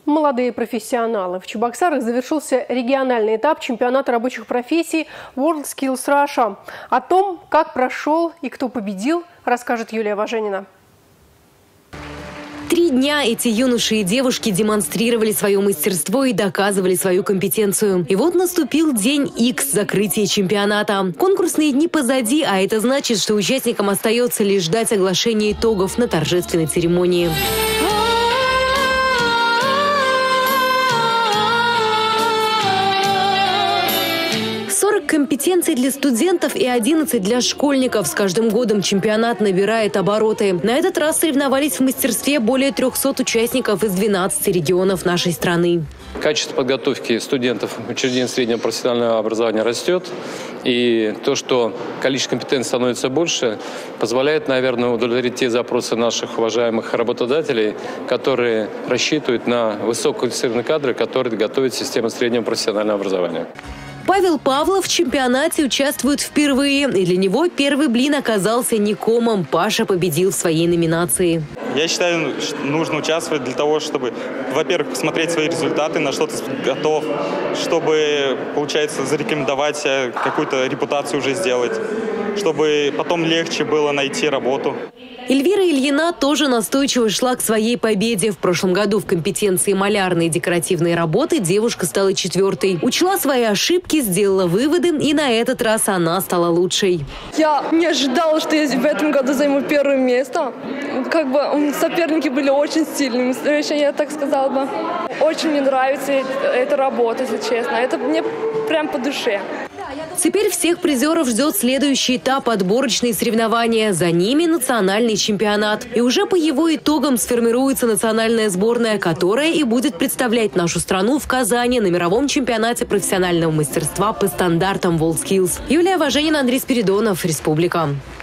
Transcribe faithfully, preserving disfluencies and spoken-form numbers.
Молодые профессионалы. В Чебоксарах завершился региональный этап чемпионата рабочих профессий WorldSkills Russia. О том, как прошел и кто победил, расскажет Юлия Важенина. Три дня эти юноши и девушки демонстрировали свое мастерство и доказывали свою компетенцию. И вот наступил день Икс закрытия чемпионата. Конкурсные дни позади, а это значит, что участникам остается лишь ждать оглашения итогов на торжественной церемонии. сорок компетенций для студентов и одиннадцать для школьников. С каждым годом чемпионат набирает обороты. На этот раз соревновались в мастерстве более трёхсот участников из двенадцати регионов нашей страны. Качество подготовки студентов учреждений среднего профессионального образования растет. И то, что количество компетенций становится больше, позволяет, наверное, удовлетворить те запросы наших уважаемых работодателей, которые рассчитывают на высококвалифицированные кадры, которые готовит система среднего профессионального образования. Павел Павлов в чемпионате участвует впервые. И для него первый блин оказался не комом. Паша победил в своей номинации. Я считаю, что нужно участвовать для того, чтобы, во-первых, посмотреть свои результаты, на что ты готов, чтобы, получается, зарекомендовать себя, какую-то репутацию уже сделать, чтобы потом легче было найти работу. Эльвира Ильина тоже настойчиво шла к своей победе. В прошлом году в компетенции малярные и декоративные работы девушка стала четвертой. Учла свои ошибки, сделала выводы, и на этот раз она стала лучшей. Я не ожидала, что я в этом году займу первое место. Как бы соперники были очень сильными, я так сказала бы. Очень мне нравится эта работа, если честно. Это мне прям по душе. Теперь всех призеров ждет следующий этап – отборочные соревнования. За ними национальный чемпионат. И уже по его итогам сформируется национальная сборная, которая и будет представлять нашу страну в Казани на мировом чемпионате профессионального мастерства по стандартам WorldSkills. Юлия Важенина, Андрей Спиридонов, Республика.